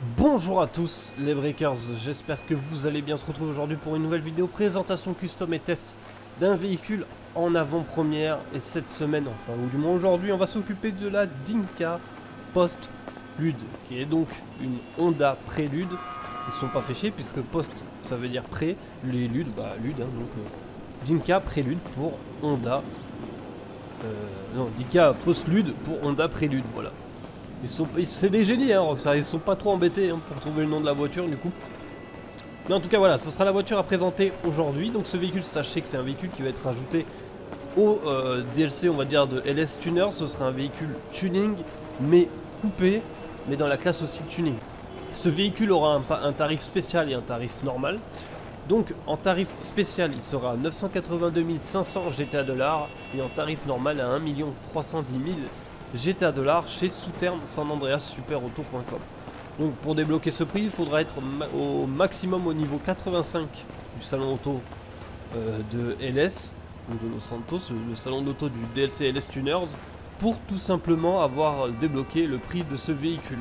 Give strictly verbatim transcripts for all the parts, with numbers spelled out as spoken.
Bonjour à tous les Breakers, j'espère que vous allez bien. Se retrouver aujourd'hui pour une nouvelle vidéo présentation custom et test d'un véhicule en avant-première. Et cette semaine, enfin ou du moins aujourd'hui, on va s'occuper de la Dinka Post-Lude, qui est donc une Honda Prélude. Ils se sont pas fait chier puisque Post ça veut dire pré, les Ludes, bah Lude, hein, donc euh, Dinka Prélude pour Honda. Euh, non, Dinka Post-Lude pour Honda Prélude, voilà. Ils sont, c'est des génies, hein, Rockstar, ils sont pas trop embêtés hein, pour trouver le nom de la voiture du coup. Mais en tout cas voilà, ce sera la voiture à présenter aujourd'hui. Donc ce véhicule, sachez que c'est un véhicule qui va être ajouté au euh, D L C on va dire de L S Tuner. Ce sera un véhicule tuning mais coupé, mais dans la classe aussi tuning. Ce véhicule aura un, un tarif spécial et un tarif normal. Donc en tarif spécial il sera à neuf cent quatre-vingt-deux mille cinq cents G T A dollars et en tarif normal à un million trois cent dix mille G T A dollars chez Sous-Terme San Andreas Super Auto point com. Donc pour débloquer ce prix, il faudra être ma au maximum au niveau quatre-vingt-cinq du salon auto euh, de L S, donc de Los Santos, le salon d'auto du D L C L S Tuners, pour tout simplement avoir débloqué le prix de ce véhicule.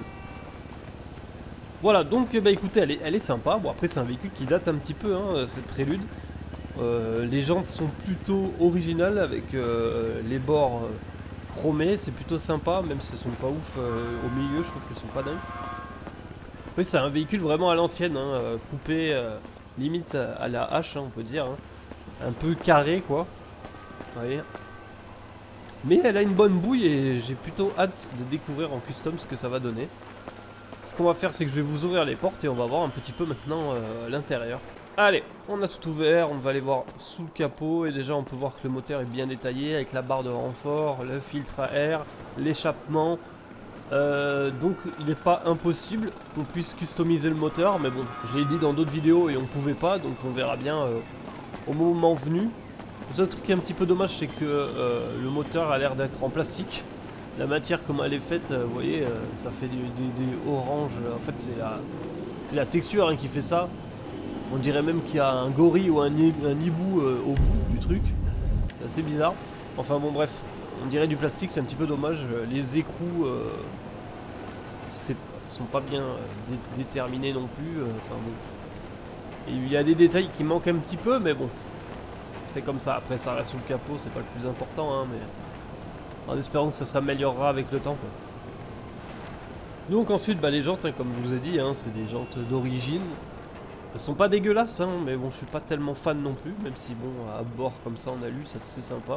Voilà, donc bah écoutez, elle est, elle est sympa. Bon après c'est un véhicule qui date un petit peu, hein, cette Prélude. Euh, les jantes sont plutôt originales avec euh, les bords... Euh, chromées, c'est plutôt sympa, même si elles sont pas ouf euh, au milieu, je trouve qu'elles sont pas dingues. Oui, c'est un véhicule vraiment à l'ancienne, hein, euh, coupé euh, limite à, à la hache, hein, on peut dire. Hein. Un peu carré, quoi. Vous voyez. Mais elle a une bonne bouille et j'ai plutôt hâte de découvrir en custom ce que ça va donner. Ce qu'on va faire, c'est que je vais vous ouvrir les portes et on va voir un petit peu maintenant euh, l'intérieur. Allez, on a tout ouvert, on va aller voir sous le capot et déjà on peut voir que le moteur est bien détaillé avec la barre de renfort, le filtre à air, l'échappement. Euh, donc il n'est pas impossible qu'on puisse customiser le moteur, mais bon, je l'ai dit dans d'autres vidéos et on pouvait pas, donc on verra bien euh, au moment venu. Le seul truc qui est un petit peu dommage, c'est que euh, le moteur a l'air d'être en plastique. La matière, comment elle est faite, euh, vous voyez, euh, ça fait des, des, des oranges. En fait, c'est la, c'est la texture hein, qui fait ça. On dirait même qu'il y a un gorille ou un, un hibou euh, au bout du truc. C'est assez bizarre. Enfin bon bref, on dirait du plastique, c'est un petit peu dommage. Les écrous euh, sont pas bien euh, dé déterminés non plus. Euh, enfin bon. Et il y a des détails qui manquent un petit peu, mais bon. C'est comme ça. Après ça reste sous le capot, c'est pas le plus important. Hein, mais en espérant que ça s'améliorera avec le temps. Quoi. Donc ensuite, bah, les jantes, hein, comme je vous ai dit, hein, c'est des jantes d'origine. Elles sont pas dégueulasses, hein, mais bon, je suis pas tellement fan non plus, même si bon, à bord comme ça en alu, ça c'est sympa.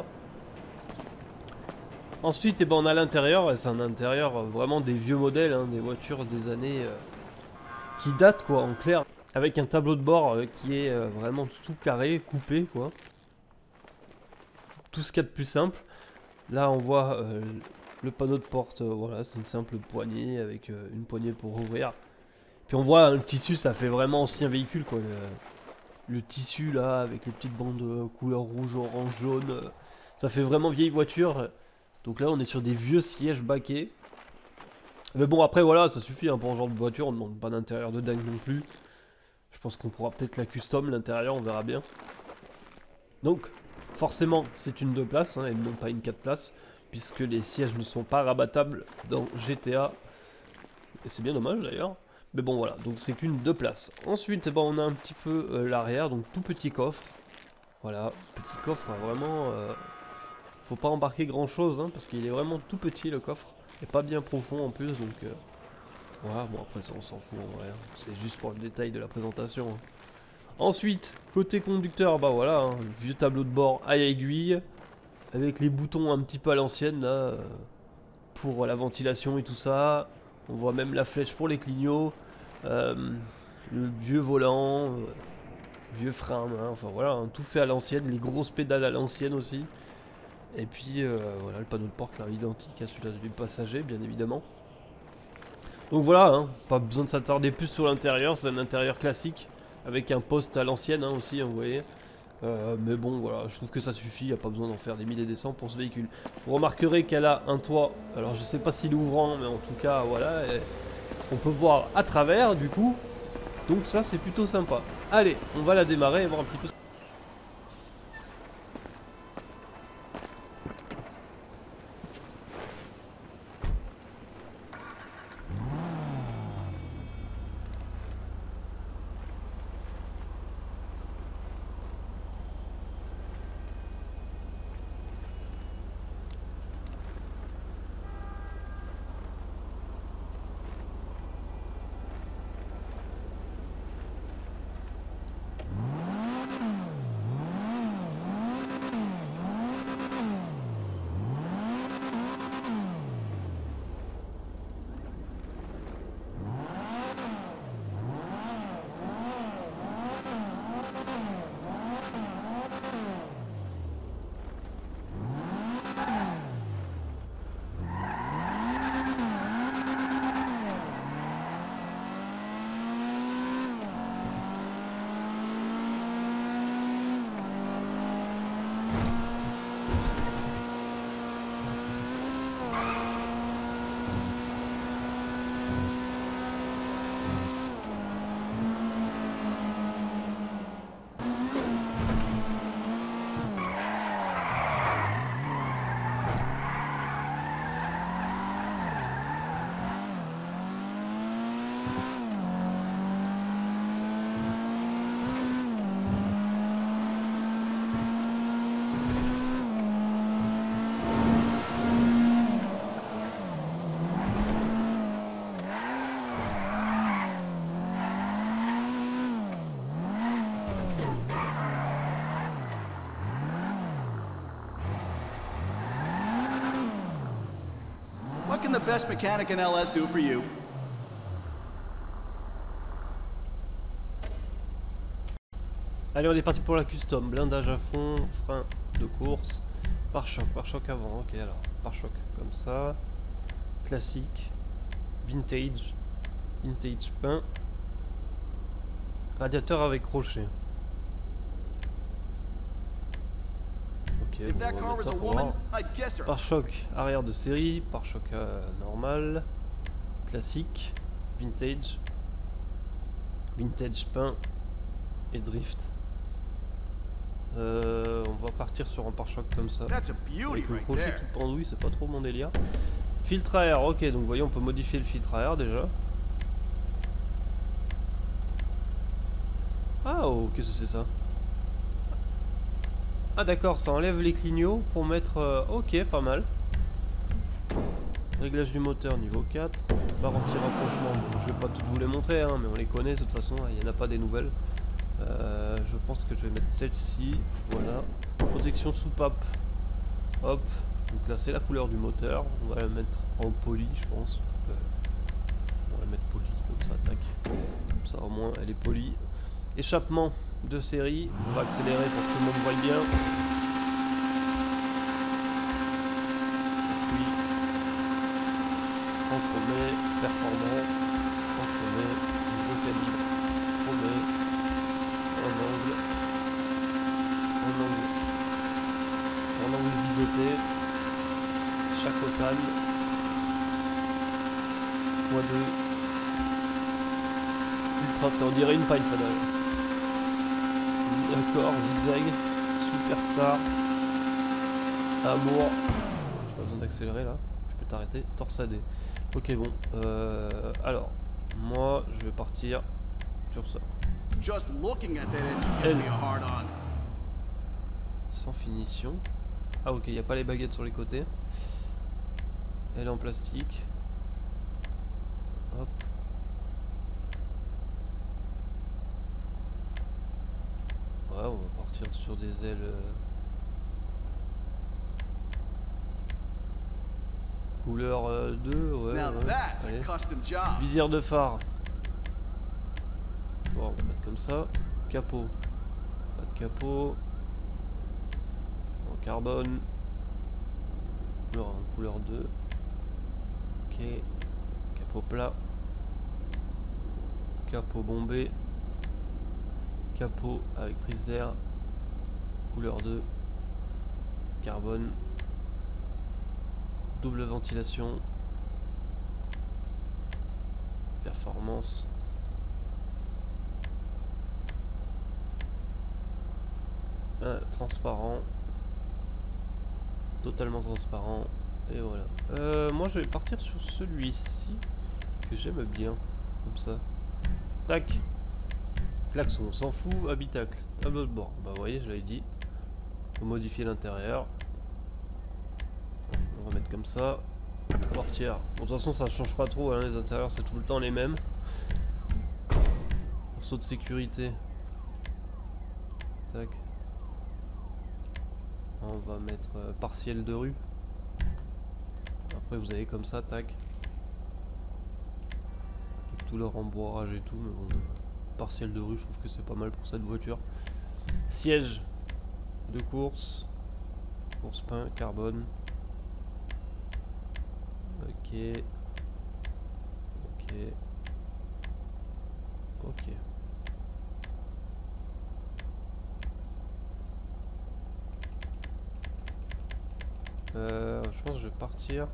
Ensuite, eh ben, on a l'intérieur, et c'est un intérieur euh, vraiment des vieux modèles, hein, des voitures des années euh, qui datent quoi, en clair, avec un tableau de bord euh, qui est euh, vraiment tout carré, coupé quoi. Tout ce qu'il y a de plus simple. Là, on voit euh, le panneau de porte, euh, voilà, c'est une simple poignée avec euh, une poignée pour ouvrir. Puis on voit le tissu, ça fait vraiment ancien véhicule quoi. Le, le tissu là, avec les petites bandes de couleur rouge, orange, jaune. Euh, ça fait vraiment vieille voiture. Donc là on est sur des vieux sièges baquets. Mais bon après voilà, ça suffit hein, pour ce genre de voiture, on ne demande pas d'intérieur de dingue non plus. Je pense qu'on pourra peut-être la custom, l'intérieur, on verra bien. Donc forcément c'est une deux places hein, et non pas une quatre places. Puisque les sièges ne sont pas rabattables dans G T A. Et c'est bien dommage d'ailleurs. Mais bon voilà, donc c'est qu'une deux places. Ensuite, eh ben, on a un petit peu euh, l'arrière, donc tout petit coffre. Voilà, petit coffre, hein, vraiment... Euh, faut pas embarquer grand chose, hein, parce qu'il est vraiment tout petit le coffre. Et pas bien profond en plus, donc... Euh, voilà, bon après ça on s'en fout en vrai. Hein, c'est juste pour le détail de la présentation. Hein. Ensuite, côté conducteur, bah voilà, hein, vieux tableau de bord à aiguille. Avec les boutons un petit peu à l'ancienne, là. Euh, pour la ventilation et tout ça. On voit même la flèche pour les clignots. Euh, le vieux volant, euh, vieux frein, hein, enfin voilà, hein, tout fait à l'ancienne, les grosses pédales à l'ancienne aussi. Et puis euh, voilà, le panneau de porte là, identique à celui du passager, bien évidemment. Donc voilà, hein, pas besoin de s'attarder plus sur l'intérieur, c'est un intérieur classique, avec un poste à l'ancienne hein, aussi, hein, vous voyez. Euh, mais bon, voilà, je trouve que ça suffit, il n'y a pas besoin d'en faire des milliers et des cents pour ce véhicule. Vous remarquerez qu'elle a un toit, alors je sais pas s'il est ouvrant, mais en tout cas, voilà, et on peut voir à travers du coup. Donc ça c'est plutôt sympa. Allez, on va la démarrer et voir un petit peu. What can the best mechanic in L S do for you? Allez, on est parti pour la custom. Blindage à fond, frein de course, pare-choc, pare-choc avant. Ok, alors pare-choc comme ça. Classique, vintage, vintage peint. Radiateur avec crochet. Ok, If bon, that on va car mettre was ça a pour woman, voir. I'd guess her. Pare-choc arrière de série, pare-choc euh, normal, classique, vintage, vintage peint et drift. Euh, on va partir sur un pare-choc comme ça. That's a beauty Avec le right crochet there. qui pendouille, c'est pas trop mon délire. Filtre à air, ok, donc vous voyez, on peut modifier le filtre à air déjà. Ah, oh, qu'est-ce que c'est ça? Ah d'accord, ça enlève les clignots pour mettre... euh, ok, pas mal. Réglage du moteur niveau quatre. Barre anti-rapprochement, bon, je vais pas toutes vous les montrer, hein, mais on les connaît de toute façon, il n'y en a pas des nouvelles. Euh, je pense que je vais mettre celle-ci, voilà. Protection soupape. Hop, donc là c'est la couleur du moteur, on va la mettre en poli je pense. Euh, on va la mettre poli comme ça, tac. Comme ça au moins elle est polie. Échappement de série, on va accélérer pour que tout le monde voie bien. Puis, en premier, performant, en premier, nouveau calibre, premier, en angle, en angle, en angle biseauté, chacotane, fois deux, ultra, on dirait une paille fanale. D'accord, zigzag, superstar, amour, j'ai pas besoin d'accélérer là, je peux t'arrêter, torsadé. Ok bon, euh, alors, moi je vais partir sur ça. Just looking at that engine gives me a hard on. Sans finition. Ah ok, il n'y a pas les baguettes sur les côtés. Elle est en plastique. Hop. Ouais, on va partir sur des ailes. Euh... Couleur euh, deux, ouais. Now ouais. that's Allez. a custom job. Visière de phare. Bon, on va mettre comme ça. Capot. Pas de capot. En carbone. Couleur, en couleur deux. Ok. Capot plat. Capot bombé. Capot avec prise d'air. Couleur deux. Carbone. Double ventilation. Performance. Un transparent. Totalement transparent. Et voilà. Euh, moi je vais partir sur celui-ci. Que j'aime bien. Comme ça. Tac. Klaxon, on s'en fout. Habitacle. Tableau de bord. Bah vous voyez, je l'avais dit. Faut modifier l'intérieur. On va mettre comme ça. Portière. Bon, de toute façon ça change pas trop, hein, les intérieurs c'est tout le temps les mêmes. Morceau de sécurité. Tac. On va mettre euh, partiel de rue. Après vous avez comme ça, tac. Avec tout leur rembourrage et tout, mais bon. Partiel de rue, je trouve que c'est pas mal pour cette voiture. Siège de course. Course peint, carbone. Ok. Ok. Ok. Euh, je pense que je vais partir.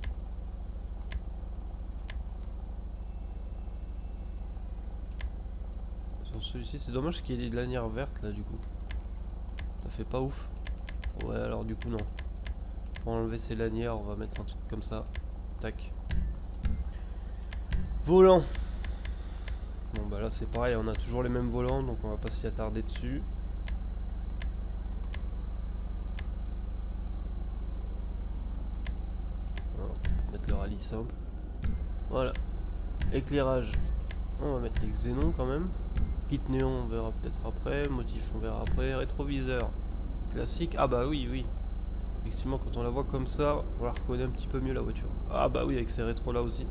Sur celui-ci, c'est dommage qu'il y ait des lanières vertes là du coup. Ça fait pas ouf. Ouais, alors du coup non. Pour enlever ces lanières, on va mettre un truc comme ça. Tac. Volant. Bon bah là c'est pareil, on a toujours les mêmes volants, donc on va pas s'y attarder dessus. Alors, on va mettre le rallye simple. Voilà. Éclairage. On va mettre les xénons quand même. Kit néon on verra peut-être après. Motif on verra après. Rétroviseur. Classique. Ah bah oui, oui. Effectivement quand on la voit comme ça, on la reconnaît un petit peu mieux la voiture. Ah bah oui avec ces rétros là aussi.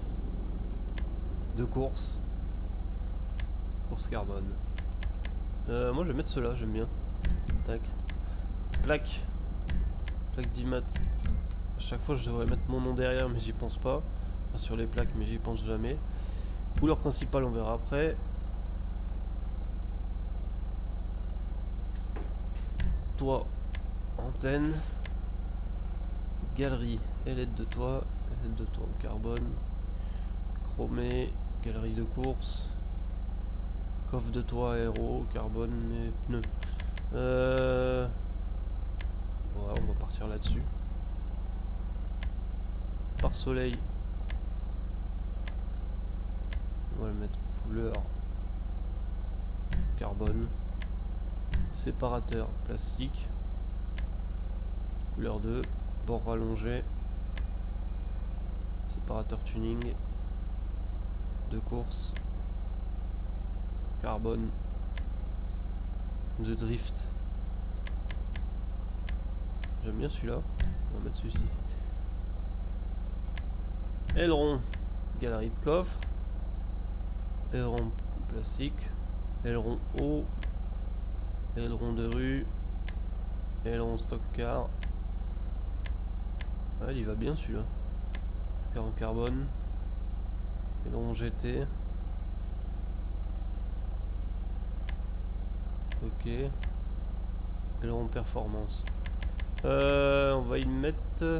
De course. Course carbone. Euh, moi je vais mettre ceux-là, j'aime bien. Tac. Plaque. Plaque d'I M A T. À chaque fois je devrais mettre mon nom derrière mais j'y pense pas. Enfin, sur les plaques mais j'y pense jamais. Couleur principale on verra après. Toit. Antenne. Galerie. Ailette de toit. Ailette de toit en carbone. Chromé. Galerie de course. Coffre de toit aéro. Carbone et pneus. Euh... Ouais, on va partir là-dessus. Pare-soleil. On va le mettre couleur carbone. Séparateur plastique. Couleur deux. Bord rallongé. Séparateur tuning. De course. Carbone. De drift. J'aime bien celui-là. On va mettre celui-ci. Aileron. Galerie de coffre. Aileron plastique. Aileron haut. Aileron de rue. Aileron stock car. Ah, il va bien celui-là. Car en carbone. Aileron G T. Ok. Aileron performance. Euh, on va y mettre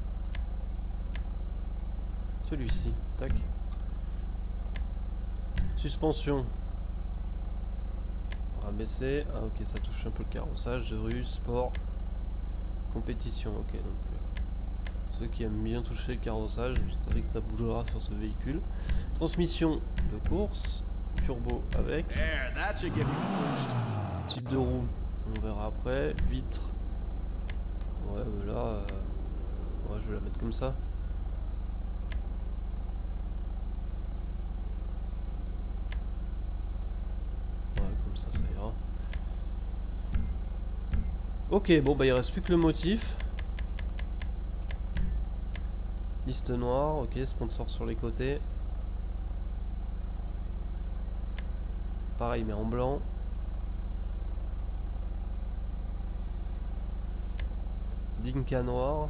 celui-ci. Tac. Suspension. Rabaisser. Ah ok, ça touche un peu le carrossage. De rue, sport, compétition. Ok, donc euh, ceux qui aiment bien toucher le carrossage, vous savez que ça bougera sur ce véhicule. Transmission de course. Turbo avec. There, that should give you a boost. Type de roue, on verra après. Vitre. Ouais, bah là, euh, ouais, je vais la mettre comme ça. Ouais, comme ça, ça ira. Ok, bon, bah il reste plus que le motif. Liste noire, ok, sponsor sur les côtés. Pareil, mais en blanc. Dinka noir.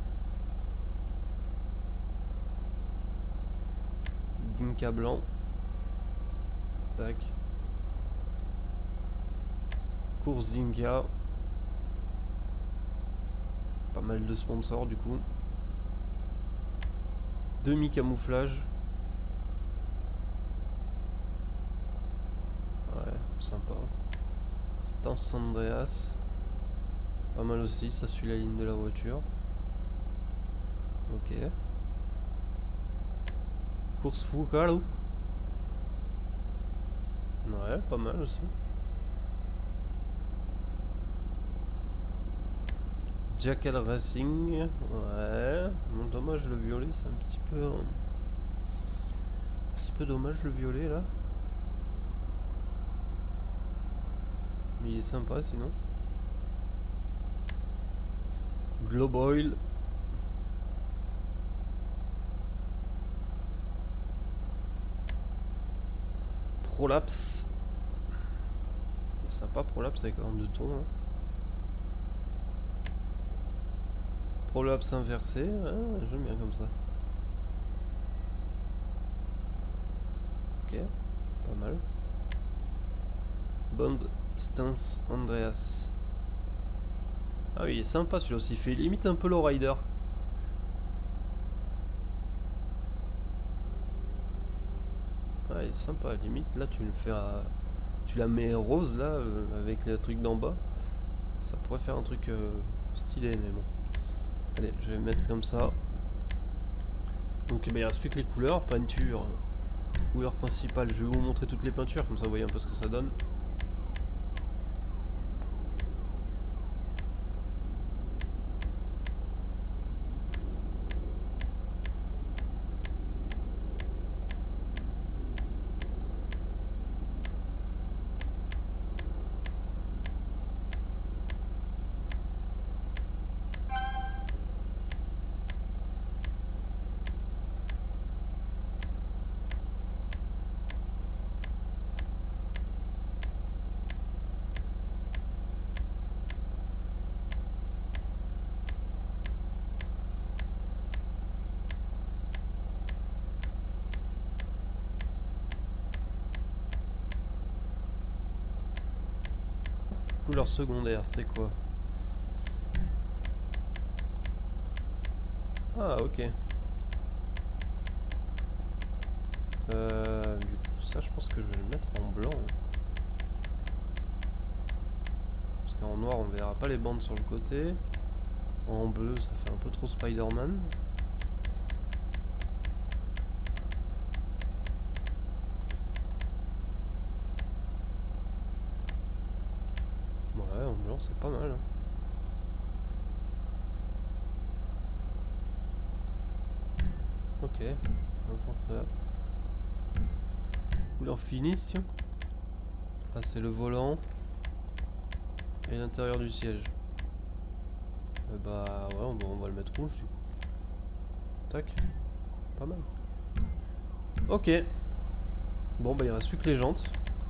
Dinka blanc. Tac. Course Dinka. Pas mal de sponsors du coup. Demi camouflage. Ouais, sympa. Stance Andreas. Pas mal aussi, ça suit la ligne de la voiture. Ok. Course Foucault. Ouais, pas mal aussi. Jackal Racing. Ouais. Bon, dommage le violet, c'est un petit peu... Un petit peu dommage le violet là. Mais il est sympa sinon. Globe Oil. Prolapse. C'est sympa Prolapse avec un de ton. Hein. Prolapse inversé. Ah, j'aime bien comme ça. Ok. Pas mal. Bond Stance Andreas. Ah oui, il est sympa celui-là aussi, il fait limite un peu low rider. Ah, il est sympa, limite, là tu le fais à... Tu la mets rose là, euh, avec le truc d'en bas. Ça pourrait faire un truc euh, stylé, mais bon. Allez, je vais mettre comme ça. Donc bah, il reste plus que les couleurs, peinture couleur principale. Je vais vous montrer toutes les peintures, comme ça vous voyez un peu ce que ça donne. Couleur secondaire, c'est quoi? Ah, ok. Euh, du coup, ça, je pense que je vais le mettre en blanc. Parce qu'en noir, on verra pas les bandes sur le côté. En bleu, ça fait un peu trop Spider-Man. Ouais, en blanc, c'est pas mal. Hein. Ok. Couleur finition. Ah, c'est le volant. Et l'intérieur du siège. Euh, bah ouais, on va, on va le mettre rouge du coup. Tac. Pas mal. Ok. Bon bah il reste plus que les jantes.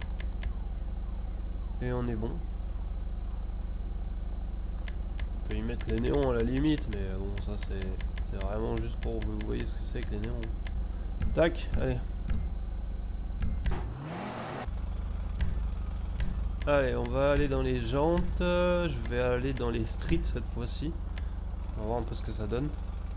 Et on est bon. On peut y mettre les néons à la limite, mais bon ça c'est vraiment juste pour vous voyez ce que c'est avec les néons. Tac, allez. Allez, on va aller dans les jantes. Je vais aller dans les streets cette fois-ci. On va voir un peu ce que ça donne.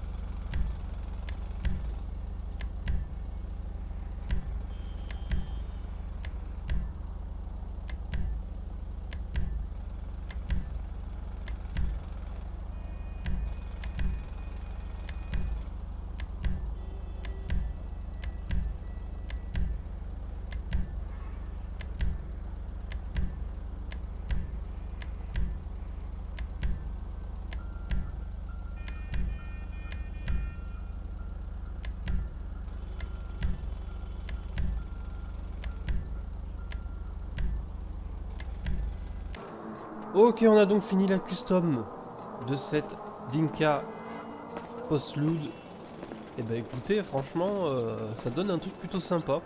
Ok, on a donc fini la custom de cette Dinka Postlude. Et bah écoutez, franchement, euh, ça donne un truc plutôt sympa.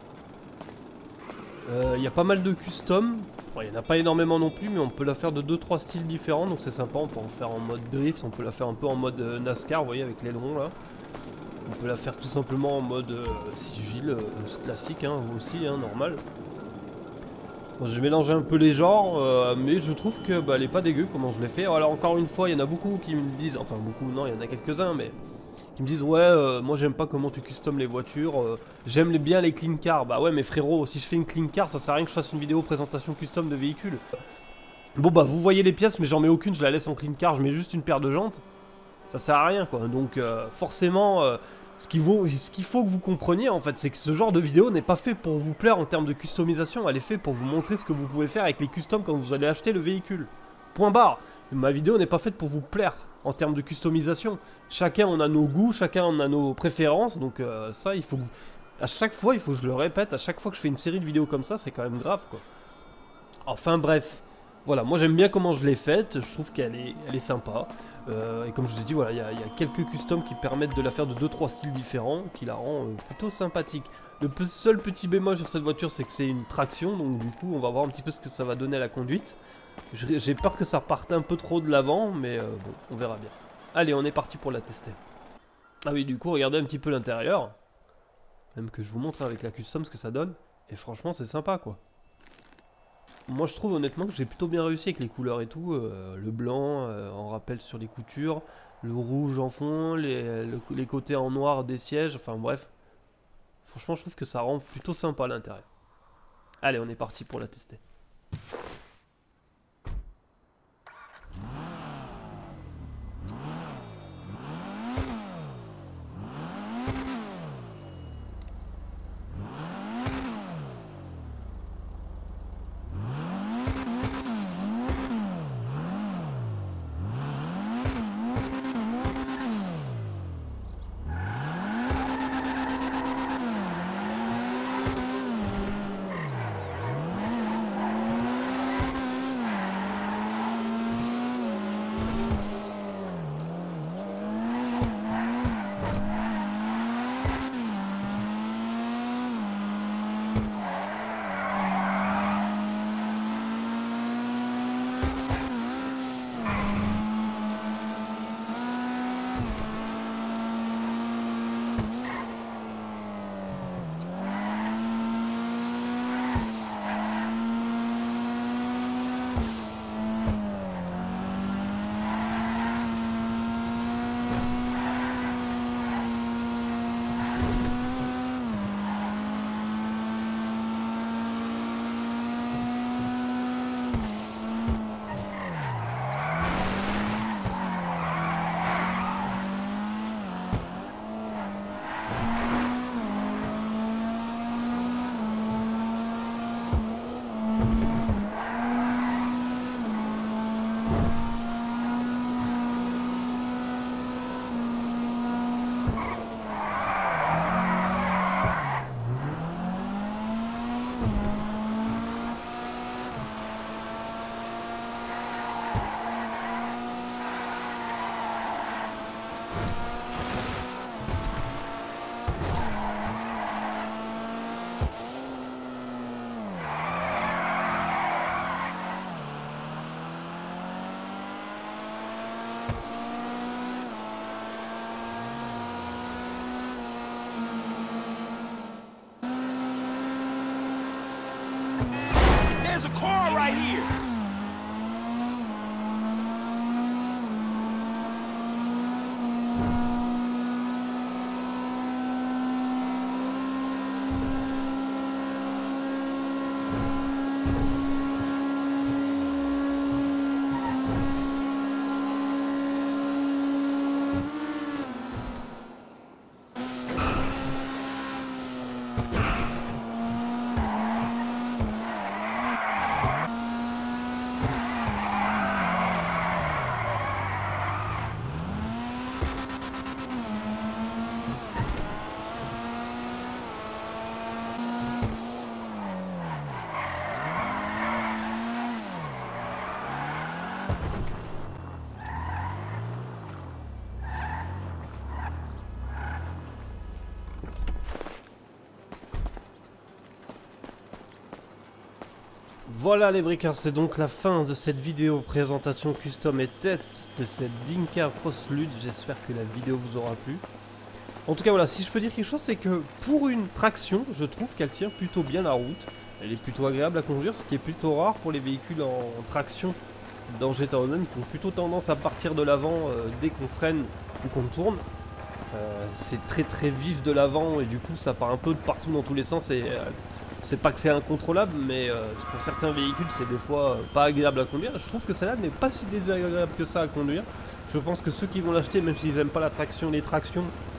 Il euh, y a pas mal de custom. Bon, il n'y en a pas énormément non plus, mais on peut la faire de deux trois styles différents, donc c'est sympa. On peut en faire en mode drift, on peut la faire un peu en mode euh, NASCAR, vous voyez, avec l'aileron là. On peut la faire tout simplement en mode euh, civil, euh, classique, hein, aussi, hein, normal. Bon, j'ai mélangé un peu les genres, euh, mais je trouve que bah, elle est pas dégueu comment je l'ai fait. Alors encore une fois, il y en a beaucoup qui me disent, enfin beaucoup, non, il y en a quelques-uns, mais qui me disent ouais, euh, moi j'aime pas comment tu custom les voitures, euh, j'aime bien les clean cars. Bah ouais, mais frérot, si je fais une clean car, ça sert à rien que je fasse une vidéo présentation custom de véhicule. Bon bah vous voyez les pièces, mais j'en mets aucune, je la laisse en clean car, je mets juste une paire de jantes. Ça sert à rien quoi, donc euh, forcément... Euh, Ce qu'il faut, ce qu'il faut que vous compreniez en fait, c'est que ce genre de vidéo n'est pas fait pour vous plaire en termes de customisation, elle est faite pour vous montrer ce que vous pouvez faire avec les customs quand vous allez acheter le véhicule. Point barre. Ma vidéo n'est pas faite pour vous plaire en termes de customisation. Chacun on a nos goûts, chacun on a nos préférences, donc euh, ça il faut que vous... À chaque fois, il faut que je le répète, à chaque fois que je fais une série de vidéos comme ça, c'est quand même grave quoi. Enfin bref. Voilà, moi j'aime bien comment je l'ai faite, je trouve qu'elle est, elle est sympa. Euh, et comme je vous ai dit, voilà, il y, y a quelques customs qui permettent de la faire de deux trois styles différents, qui la rend euh, plutôt sympathique. Le seul petit bémol sur cette voiture, c'est que c'est une traction, donc du coup on va voir un petit peu ce que ça va donner à la conduite. J'ai peur que ça parte un peu trop de l'avant, mais euh, bon, on verra bien. Allez, on est parti pour la tester. Ah oui, du coup, regardez un petit peu l'intérieur. Même que je vous montre avec la custom ce que ça donne. Et franchement, c'est sympa quoi. Moi je trouve honnêtement que j'ai plutôt bien réussi avec les couleurs et tout, euh, le blanc euh, en rappel sur les coutures, le rouge en fond, les, le, les côtés en noir des sièges, enfin bref. Franchement je trouve que ça rend plutôt sympa à l'intérieur. Allez, on est parti pour la tester. There's a car right here. Voilà les briqueurs, c'est donc la fin de cette vidéo présentation custom et test de cette Dinka Postlude. J'espère que la vidéo vous aura plu. En tout cas voilà, si je peux dire quelque chose, c'est que pour une traction, je trouve qu'elle tient plutôt bien la route. Elle est plutôt agréable à conduire, ce qui est plutôt rare pour les véhicules en traction dans G T A Online, qui ont plutôt tendance à partir de l'avant euh, dès qu'on freine ou qu'on tourne. Euh, c'est très très vif de l'avant et du coup ça part un peu de partout dans tous les sens et euh, c'est pas que c'est incontrôlable, mais euh, pour certains véhicules c'est des fois euh, pas agréable à conduire. Je trouve que celle-là n'est pas si désagréable que ça à conduire. Je pense que ceux qui vont l'acheter, même s'ils aiment pas la traction, les tractions,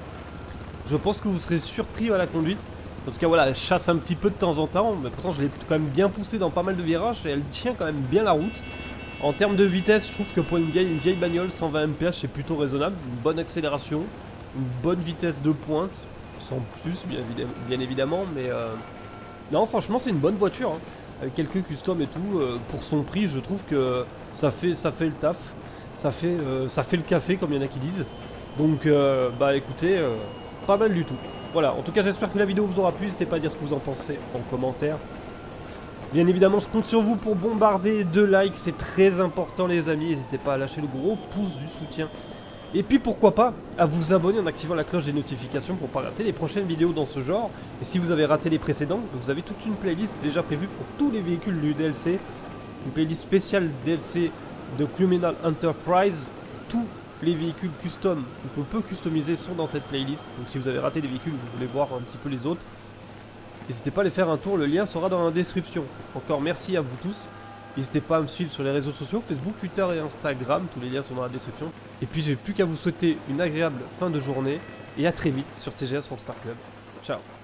je pense que vous serez surpris à la conduite. En tout cas voilà, elle chasse un petit peu de temps en temps, mais pourtant je l'ai quand même bien poussée dans pas mal de virages et elle tient quand même bien la route. En termes de vitesse, je trouve que pour une vieille, une vieille bagnole, cent vingt M P H c'est plutôt raisonnable. Une bonne accélération, une bonne vitesse de pointe, sans plus bien, bien évidemment, mais euh, non franchement c'est une bonne voiture, hein. Avec quelques customs et tout, euh, pour son prix je trouve que ça fait, ça fait le taf, ça fait, euh, ça fait le café comme il y en a qui disent. Donc euh, bah écoutez, euh, pas mal du tout. Voilà, en tout cas j'espère que la vidéo vous aura plu, n'hésitez pas à dire ce que vous en pensez en commentaire. Bien évidemment je compte sur vous pour bombarder de likes, c'est très important les amis, n'hésitez pas à lâcher le gros pouce du soutien. Et puis pourquoi pas à vous abonner en activant la cloche des notifications pour ne pas rater les prochaines vidéos dans ce genre. Et si vous avez raté les précédentes, vous avez toute une playlist déjà prévue pour tous les véhicules du D L C. Une playlist spéciale D L C de Criminal Enterprise. Tous les véhicules custom qu'on peut customiser sont dans cette playlist. Donc si vous avez raté des véhicules ou vous voulez voir un petit peu les autres, n'hésitez pas à aller faire un tour, le lien sera dans la description. Encore merci à vous tous. N'hésitez pas à me suivre sur les réseaux sociaux, Facebook, Twitter et Instagram, tous les liens sont dans la description. Et puis j'ai plus qu'à vous souhaiter une agréable fin de journée et à très vite sur T G S Rockstar Club. Ciao.